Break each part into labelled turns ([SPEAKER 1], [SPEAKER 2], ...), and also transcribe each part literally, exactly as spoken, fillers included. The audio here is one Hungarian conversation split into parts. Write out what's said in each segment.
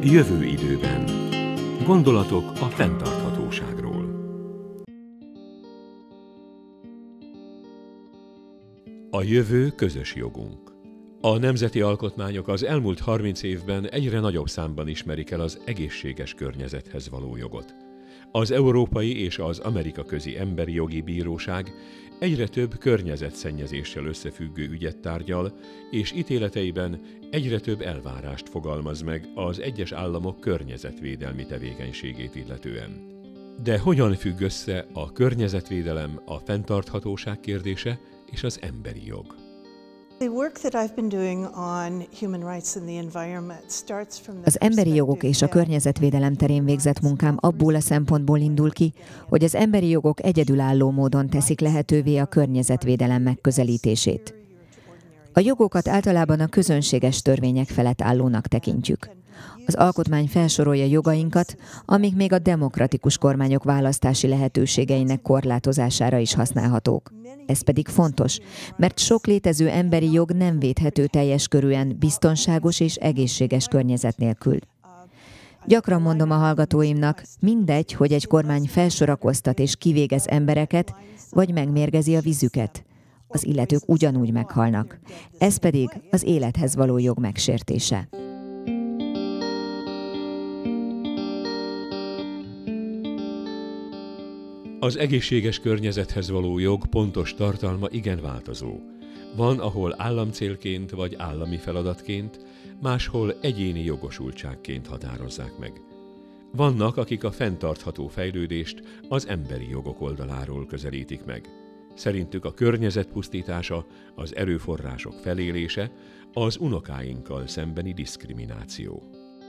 [SPEAKER 1] Jövő időben. Gondolatok a fenntarthatóságról. A jövő közös jogunk. A nemzeti alkotmányok az elmúlt harminc évben egyre nagyobb számban ismerik el az egészséges környezethez való jogot. Az Európai és az Amerika Közi Emberi Jogi Bíróság egyre több környezetszennyezéssel összefüggő ügyet tárgyal, és ítéleteiben egyre több elvárást fogalmaz meg az egyes államok környezetvédelmi tevékenységét illetően. De hogyan függ össze a környezetvédelem, a fenntarthatóság kérdése és az emberi jog?
[SPEAKER 2] Az emberi jogok és a környezetvédelem terén végzett munkám abból a szempontból indul ki, hogy az emberi jogok egyedülálló módon teszik lehetővé a környezetvédelem megközelítését. A jogokat általában a közönséges törvények felett állónak tekintjük. Az alkotmány felsorolja jogainkat, amik még a demokratikus kormányok választási lehetőségeinek korlátozására is használhatók. Ez pedig fontos, mert sok létező emberi jog nem védhető teljes körűen biztonságos és egészséges környezet nélkül. Gyakran mondom a hallgatóimnak, mindegy, hogy egy kormány felsorakoztat és kivégez embereket, vagy megmérgezi a vízüket. Az illetők ugyanúgy meghalnak. Ez pedig az élethez való jog megsértése.
[SPEAKER 1] Az egészséges környezethez való jog pontos tartalma igen változó. Van, ahol államcélként vagy állami feladatként, máshol egyéni jogosultságként határozzák meg. Vannak, akik a fenntartható fejlődést az emberi jogok oldaláról közelítik meg. Szerintük a környezet pusztítása, az erőforrások felélése, az unokáinkkal szembeni diszkrimináció.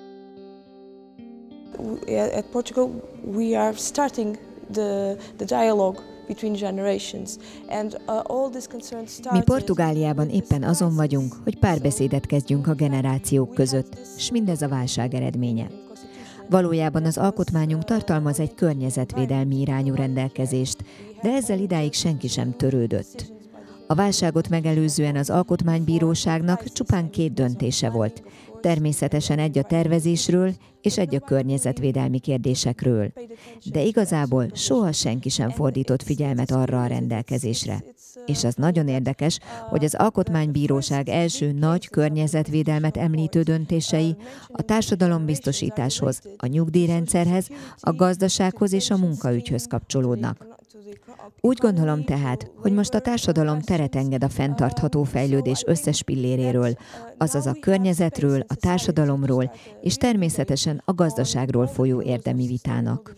[SPEAKER 3] At Portugal we are starting The, the dialogue between generations. And, uh, all this concern started...
[SPEAKER 2] Mi Portugáliában éppen azon vagyunk, hogy párbeszédet kezdjünk a generációk között, s mindez a válság eredménye. Valójában az alkotmányunk tartalmaz egy környezetvédelmi irányú rendelkezést, de ezzel idáig senki sem törődött. A válságot megelőzően az Alkotmánybíróságnak csupán két döntése volt. Természetesen egy a tervezésről és egy a környezetvédelmi kérdésekről. De igazából soha senki sem fordított figyelmet arra a rendelkezésre. És az nagyon érdekes, hogy az Alkotmánybíróság első nagy környezetvédelmet említő döntései a társadalombiztosításhoz, a nyugdíjrendszerhez, a gazdasághoz és a munkaügyhöz kapcsolódnak. Úgy gondolom tehát, hogy most a társadalom teret enged a fenntartható fejlődés összes pilléréről, azaz a környezetről, a társadalomról és természetesen a gazdaságról folyó érdemi vitának.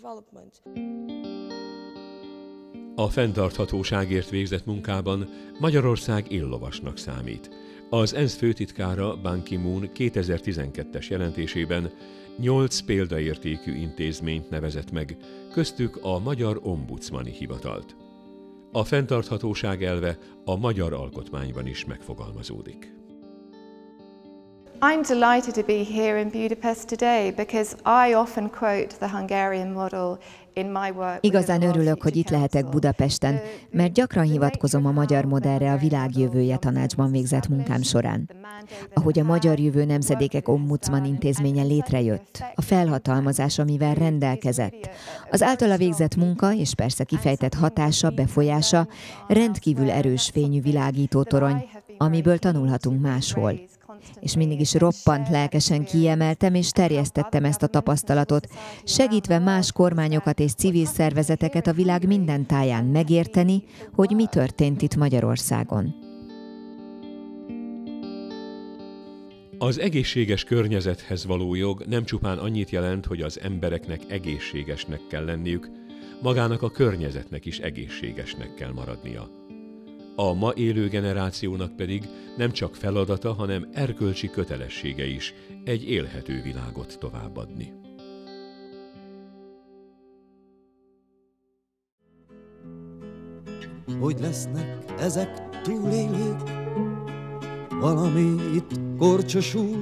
[SPEAKER 1] A fenntarthatóságért végzett munkában Magyarország éllovasnak számít. Az ENSZ főtitkára Ban Ki-moon kétezer-tizenkettes jelentésében nyolc példaértékű intézményt nevezett meg, köztük a Magyar Ombudsmani Hivatalt. A fenntarthatóság elve a magyar alkotmányban is megfogalmazódik.
[SPEAKER 4] I'm delighted to be here in Budapest today because I often quote the Hungarian model in my work.
[SPEAKER 2] Igazán örülök, hogy itt lehetek Budapesten, mert gyakran hivatkozom a magyar modellre a Világjövője Tanácsban végzett munkám során. Ahogy a Magyar Jövő Nemzedékek Ombudsman intézménye létrejött, a felhatalmazás, amivel rendelkezett, az általa végzett munka és persze kifejtett hatása, befolyása rendkívül erős fényű világítótorony, amiből tanulhatunk máshol. És mindig is roppant lelkesen kiemeltem és terjesztettem ezt a tapasztalatot, segítve más kormányokat és civil szervezeteket a világ minden táján megérteni, hogy mi történt itt Magyarországon.
[SPEAKER 1] Az egészséges környezethez való jog nem csupán annyit jelent, hogy az embereknek egészségesnek kell lenniük, magának a környezetnek is egészségesnek kell maradnia. A ma élő generációnak pedig nem csak feladata, hanem erkölcsi kötelessége is egy élhető világot továbbadni.
[SPEAKER 5] Hogy lesznek ezek túlélők, valami itt korcsosul.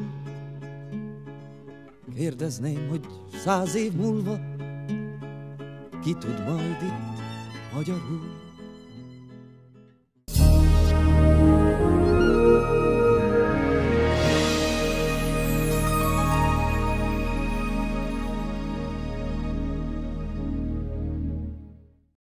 [SPEAKER 5] Kérdezném, hogy száz év múlva ki tud majd itt magyarul.